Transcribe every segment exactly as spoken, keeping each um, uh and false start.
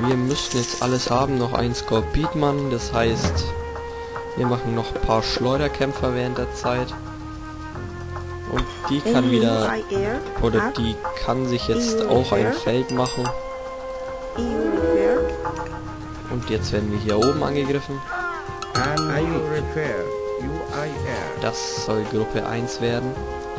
wir müssten jetzt alles haben. Noch ein Skorpidmann, das heißt, wir machen noch ein paar Schleuderkämpfer während der Zeit. Und die kann wieder, oder die kann sich jetzt auch ein Feld machen. Und jetzt werden wir hier oben angegriffen. Das soll Gruppe eins werden.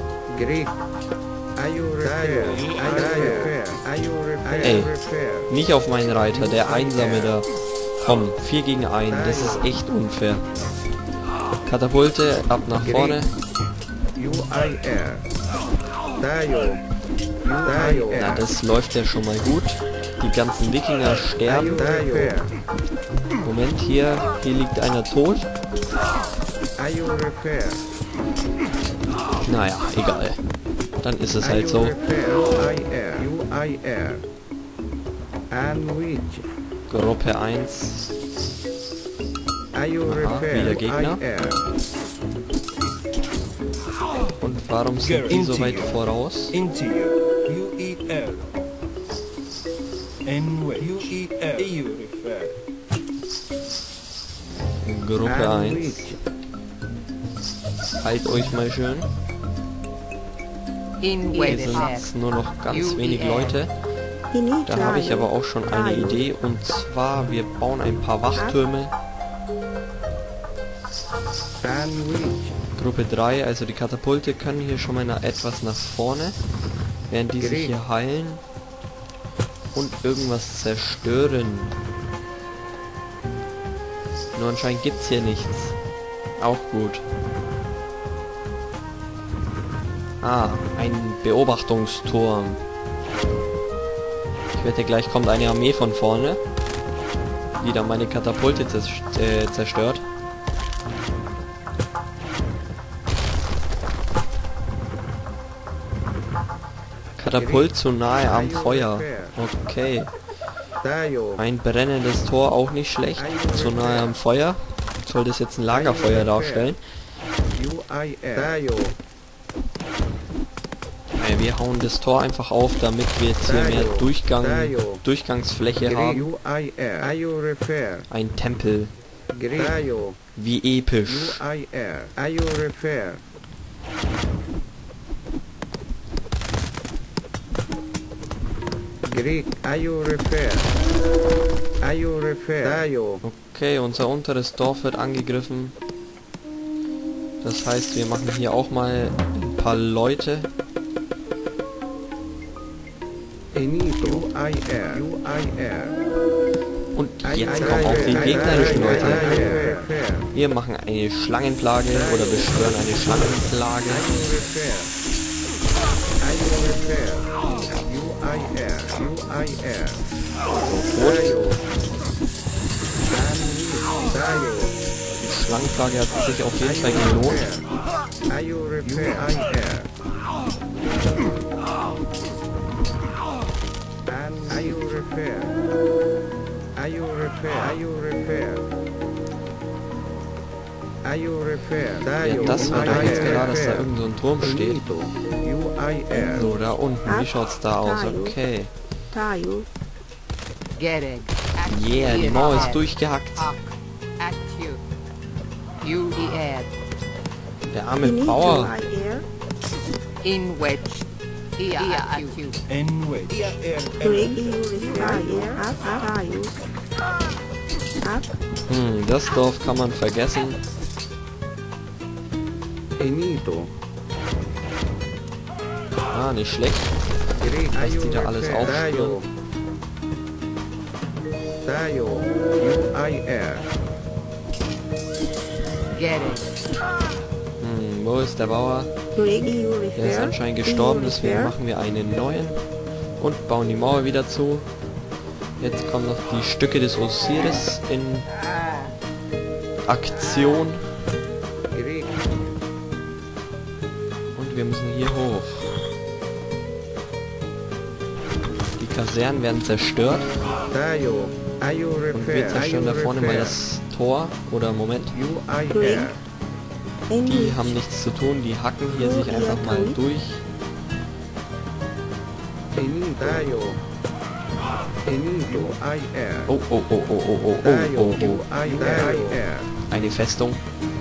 Ey, nicht auf meinen Reiter, der Einsame da. Komm, vier gegen einen, das ist echt unfair. Katapulte, ab nach vorne. Na, das läuft ja schon mal gut. Die ganzen Wikinger sterben. Moment, hier, hier liegt einer tot. Naja, egal. Dann ist es halt so. Gruppe eins. Aha, wieder Gegner. Und warum sind die so weit voraus? Gruppe eins. Halt euch mal schön. Hier sind nur noch ganz wenig Leute. Da habe ich aber auch schon eine Idee, und zwar, wir bauen ein paar Wachtürme. Gruppe drei, also die Katapulte, können hier schon mal nach, etwas nach vorne, während die sich hier heilen und irgendwas zerstören. Nur anscheinend gibt es hier nichts. Auch gut. Ah, ein Beobachtungsturm. Ich wette, gleich kommt eine Armee von vorne, die dann meine Katapulte zerstört. Katapult zu nahe am Feuer. Okay. Ein brennendes Tor, auch nicht schlecht. Zu nahe am Feuer. Soll das jetzt ein Lagerfeuer darstellen? Wir hauen das Tor einfach auf, damit wir jetzt hier mehr Durchgang, Durchgangsfläche haben. Ein Tempel. Wie episch. Okay, unser unteres Dorf wird angegriffen. Das heißt, wir machen hier auch mal ein paar Leute. Und jetzt kommen auch die gegnerischen Leute. Wir machen eine Schlangenplage oder beschwören eine Schlangenplage. Sofort. Die Schlangenplage hat sich auf jeden Fall gelohnt. Ja, das war doch jetzt gerade, dass da irgend so ein Turm steht. So, da unten, wie schaut's da aus? Okay. Yeah, die Mauer ist durchgehackt. Der arme Bauer. Hm, das Dorf kann man vergessen. Ah, nicht schlecht. Was die da alles aufspüren. Hm, wo ist der Bauer? Der ist anscheinend gestorben, deswegen machen wir einen neuen und bauen die Mauer wieder zu. Jetzt kommen noch die Stücke des Osiris in Aktion. Und wir müssen hier hoch. Die Kasernen werden zerstört. Und wir zerstören da vorne mal das Tor. Oder Moment. Die haben nichts zu tun, die hacken hier sich einfach mal durch. Oh, oh, oh, oh, oh, oh, oh, oh, oh. Eine Festung.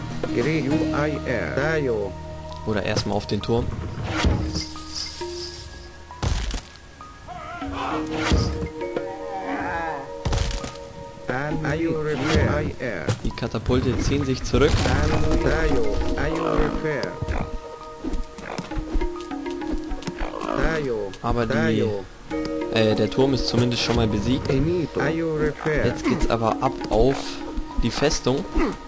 Oder erstmal auf den Turm. Die Katapulte ziehen sich zurück. Aber die, äh, der Turm ist zumindest schon mal besiegt. Jetzt geht's aber ab auf die Festung.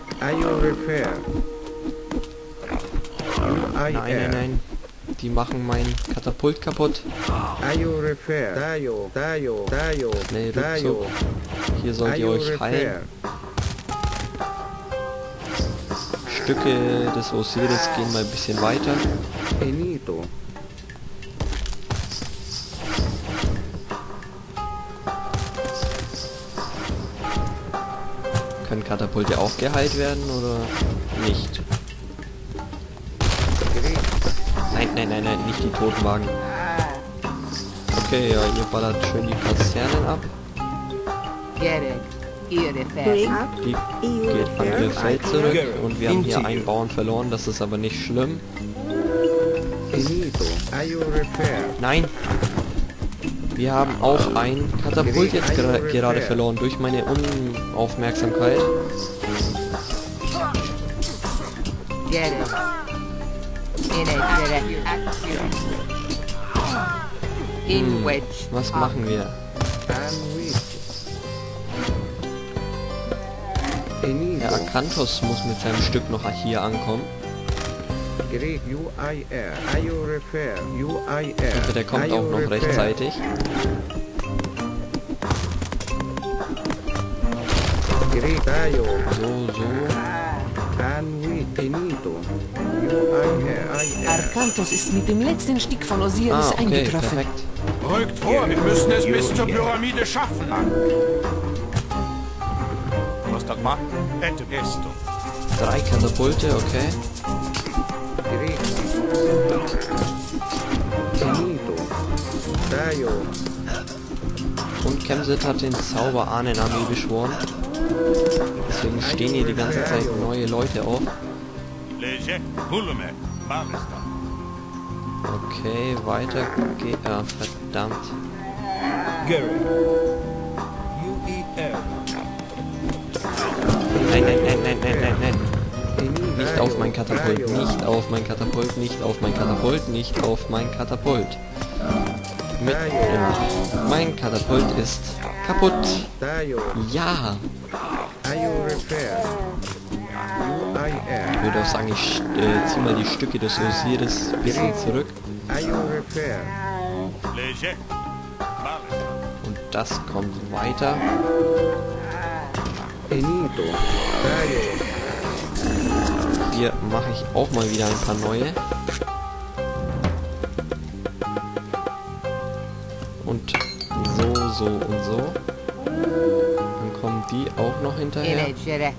Nein, nein, nein. Die machen mein Katapult kaputt. Schnell Rückzug. Hier sollt ihr euch heilen. Stücke des Osiris gehen mal ein bisschen weiter. Können Katapulte auch geheilt werden oder nicht? Nein, nein, nein, nein, nicht die Totenwagen. Okay, ja, ihr ballert schön die Kasernen ab. Die geht an ihr Feld zurück und wir haben hier einen Bauern verloren, das ist aber nicht schlimm. Nein! Wir haben auch ein Katapult jetzt gera gerade verloren durch meine Unaufmerksamkeit. Hm, was machen wir? Der Akanthos muss mit seinem Stück noch hier ankommen. Also der kommt auch noch rechtzeitig. So, so. Akanthos ist mit dem letzten Stück von Osiris ah, okay, eingetroffen. Perfekt. Rückt vor, wir müssen es bis zur Pyramide schaffen. Drei Katapulte, okay. Und Kemsit hat den Zauber Ahnenarmee beschworen. Deswegen stehen hier die ganze Zeit neue Leute auf. Okay, weiter geht. Ah, verdammt. Nein, nein, nein, nein, nein, nein, nein. Nicht auf mein Katapult, nicht auf mein Katapult, nicht auf mein Katapult, nicht auf mein Katapult. Mit, ja. Mein Katapult ist kaputt. Ja. Ich würde auch sagen, ich äh, ziehe mal die Stücke des Osiris ein bisschen zurück. Und das kommt weiter. Hier mache ich auch mal wieder ein paar neue. Und so, so und so. Dann kommen die auch noch hinterher. Verdammt.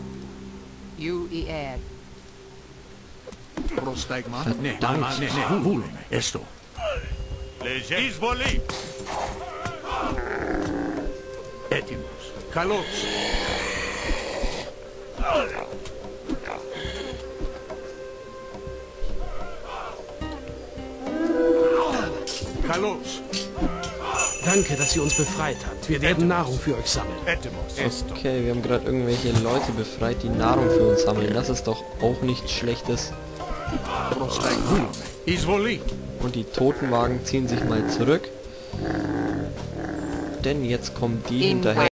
Danke, dass ihr uns befreit habt. Wir werden Nahrung für euch sammeln. Okay, wir haben gerade irgendwelche Leute befreit, die Nahrung für uns sammeln. Das ist doch auch nichts Schlechtes. Und die Totenwagen ziehen sich mal zurück. Denn jetzt kommen die hinterher.